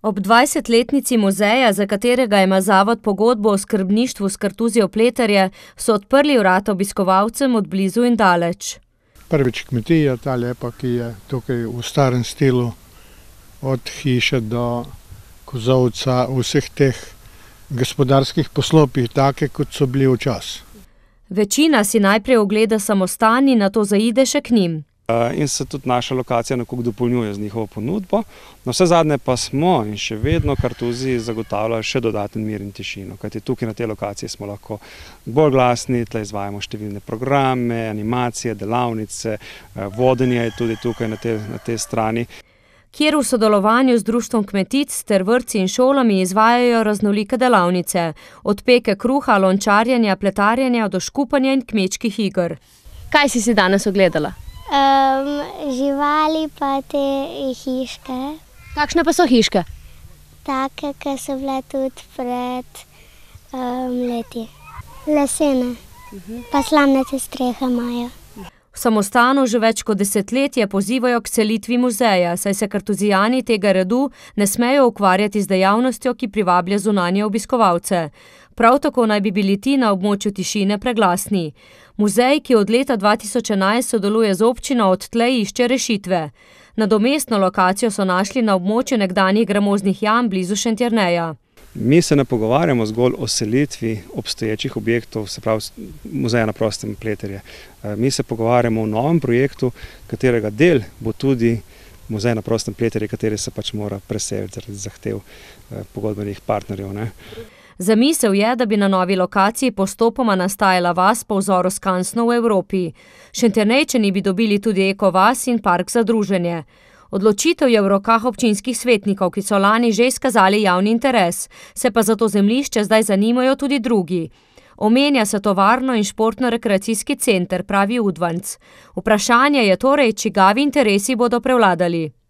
Ob 20-letnici muzeja, za katerega ima zavod pogodbo o skrbništvu s kartuzijo Pleterje, so odprli vrata obiskovalcem od blizu in daleč. Prvič kmetija, ta lepa, ki je tukaj v starem stilu, od hiše do kozolca, vseh teh gospodarskih poslopij, take kot so bili včasih. Večina si najprej ogleda samostan in nato zaide še k njim. In se tudi naša lokacija nekako dopolnjuje z njihovo ponudbo. Na vse zadnje pa smo in še vedno kartuziji zagotavljajo še dodaten mir in tišino, kajti tukaj na tej lokaciji smo lahko bolj glasni, tle izvajamo številne programe, animacije, delavnice, vodenje je tudi tukaj na tej strani. Kjer v sodelovanju z društvom kmetic ter vrtci in šolami izvajajo raznolike delavnice, od peke kruha, lončarjenja, pletarjenja do škupanja in kmečkih iger. Kaj si danes ogledala? Živali pa te hiške. Kakšne pa so hiške? Take, ki so bile tudi pred leti. Lesene, pa slamnate strehe imajo. V samostanu že več kot desetletje pozivajo k selitvi muzeja, saj se kartuzijani tega redu ne smejo ukvarjati z dejavnostjo, ki privablja zunanje obiskovalce. Prav tako naj bi bili ti na območju tišine preglasni. Muzej, ki od leta 2011 sodeluje z občino, odtlej išče rešitve. Nadomestno lokacijo so našli na območju nekdanjih gramoznih jam blizu Šentjerneja. Mi se ne pogovarjamo zgolj o selitvi obstoječih objektov, se pravi muzeja na prostem Pleterje. Mi se pogovarjamo o novem projektu, katerega del bo tudi muzej na prostem Pleterje, kateri se pač mora preseliti zaradi zahtev pogodbenih partnerjev. Zamisel je, da bi na novi lokaciji postopoma nastajala vas po vzoru skansnov v Evropi. Šentjernejčani bi dobili tudi ekovas in park za druženje. Odločitev je v rokah občinskih svetnikov, ki so lani že izkazali javni interes, se pa za to zemljišče zdaj zanimajo tudi drugi. Omenja se tovarno in športno-rekreacijski center, pravi Udvanc. Vprašanje je torej, čigavi interesi bodo prevladali.